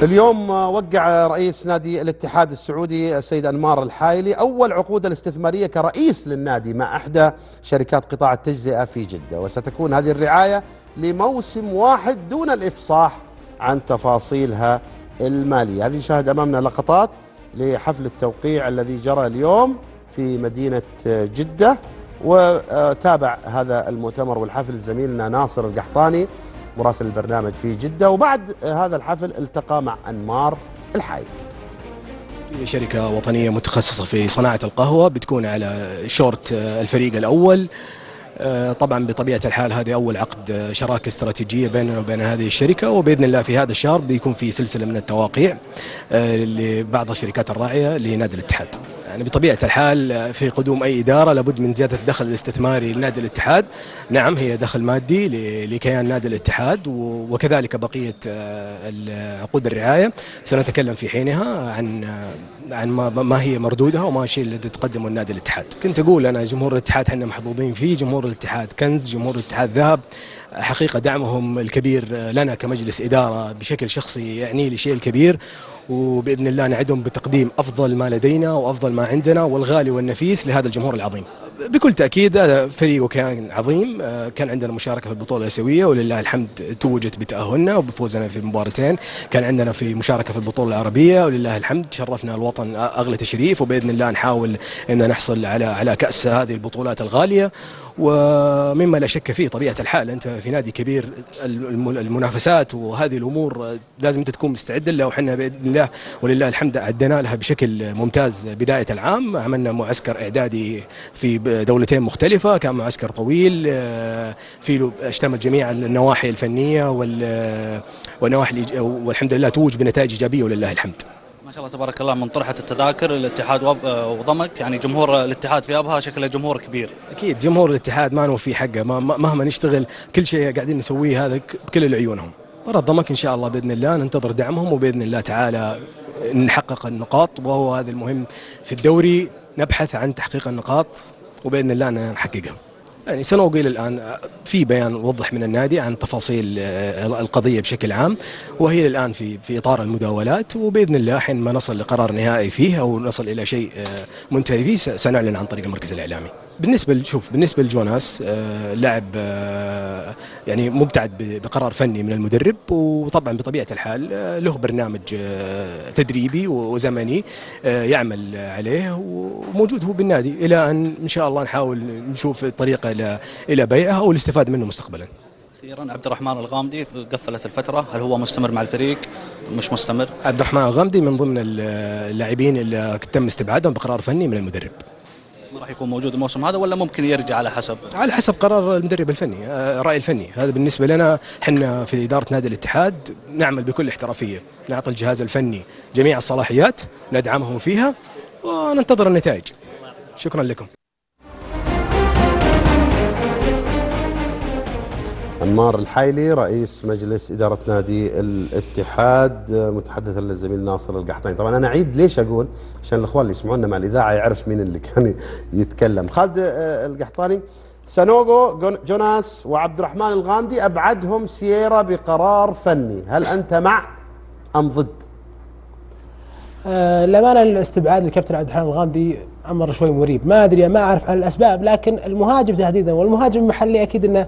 اليوم وقع رئيس نادي الاتحاد السعودي السيد أنمار الحايلي أول عقوده الاستثمارية كرئيس للنادي مع إحدى شركات قطاع التجزئة في جدة، وستكون هذه الرعاية لموسم واحد دون الإفصاح عن تفاصيلها المالية. هذه شاهد أمامنا لقطات لحفل التوقيع الذي جرى اليوم في مدينة جدة، وتابع هذا المؤتمر والحفل زميلنا ناصر القحطاني مراسل البرنامج في جدة، وبعد هذا الحفل التقى مع أنمار الحايلي. شركة وطنية متخصصة في صناعة القهوة بتكون على شورت الفريق الأول. طبعا بطبيعة الحال هذه أول عقد شراكة استراتيجية بيننا وبين هذه الشركة، وبإذن الله في هذا الشهر بيكون في سلسلة من التواقيع لبعض الشركات الراعية لنادي الاتحاد. يعني بطبيعة الحال في قدوم أي إدارة لابد من زيادة الدخل الاستثماري لنادي الاتحاد. نعم، هي دخل مادي لكيان نادي الاتحاد، وكذلك بقية عقود الرعاية سنتكلم في حينها عن ما هي مردودها وما الشيء الذي تقدمه النادي الاتحاد. كنت أقول أنا جمهور الاتحاد احنا محظوظين فيه، جمهور الاتحاد كنز، جمهور الاتحاد ذهب. حقيقة دعمهم الكبير لنا كمجلس إدارة بشكل شخصي يعني لي شيء الكبير، وبإذن الله نعدهم بتقديم أفضل ما لدينا وأفضل ما عندنا والغالي والنفيس لهذا الجمهور العظيم. بكل تأكيد هذا فريق كان عظيم. كان عندنا مشاركة في البطولة الآسيوية ولله الحمد توجت بتأهلنا وبفوزنا في مباراتين. كان عندنا في مشاركة في البطولة العربية ولله الحمد شرفنا الوطن أغلى تشريف، وبإذن الله نحاول أن نحصل على كأس هذه البطولات الغالية. ومما لا شك فيه طبيعة الحال أنت في نادي كبير، المنافسات وهذه الأمور لازم أنت تكون مستعد لها، وحنا بإذن الله ولله الحمد أعدنا لها بشكل ممتاز. بداية العام عملنا معسكر إعدادي في دولتين مختلفة، كان معسكر طويل فيه اشتمل جميع النواحي الفنية والنواحي، والحمد لله توج بنتائج إيجابية ولله الحمد. ما شاء الله تبارك الله. من طرحة التذاكر الاتحاد وضمك، يعني جمهور الاتحاد في أبها شكله جمهور كبير. أكيد جمهور الاتحاد ما نوفي حقه، مهما نشتغل كل شيء قاعدين نسويه هذا بكل عيونهم. مرة ضمك إن شاء الله بإذن الله ننتظر دعمهم، وبإذن الله تعالى نحقق النقاط، وهو هذا المهم في الدوري، نبحث عن تحقيق النقاط وبإذن الله نحققها. يعني سنوصل الآن في بيان وضح من النادي عن تفاصيل القضية بشكل عام، وهي الآن في إطار المداولات، وبإذن الله حين ما نصل لقرار نهائي فيه أو نصل إلى شيء منتهي فيه سنعلن عن طريق المركز الإعلامي. بالنسبة لجوناس لاعب يعني مبتعد بقرار فني من المدرب، وطبعا بطبيعة الحال له برنامج تدريبي وزمني يعمل عليه، وموجود هو بالنادي إلى أن إن شاء الله نحاول نشوف طريقة إلى بيعه أو الاستفادة منه مستقبلا. أخيرا عبد الرحمن الغامدي قفلت الفترة، هل هو مستمر مع الفريق مش مستمر؟ عبد الرحمن الغامدي من ضمن اللاعبين اللي تم استبعادهم بقرار فني من المدرب. ما راح يكون موجود الموسم هذا ولا ممكن يرجع على حسب قرار المدرب الفني، الرأي الفني. هذا بالنسبة لنا حنا في إدارة نادي الاتحاد نعمل بكل احترافية، نعطي الجهاز الفني جميع الصلاحيات، ندعمهم فيها وننتظر النتائج. شكرا لكم. أنمار الحايلي رئيس مجلس إدارة نادي الاتحاد متحدثا للزميل ناصر القحطاني. طبعا أنا أعيد ليش أقول عشان الأخوان اللي يسمعونا مع الإذاعة يعرف مين اللي كان يتكلم. خالد القحطاني، سانوغو جوناس وعبد الرحمن الغامدي أبعدهم سييرا بقرار فني، هل أنت مع أم ضد؟ للأمانة الاستبعاد الكابتن عبد الرحمن الغامدي أمر شوي مريب، ما أدري ما أعرف عن الأسباب، لكن المهاجم تحديدا والمهاجم المحلي أكيد أنه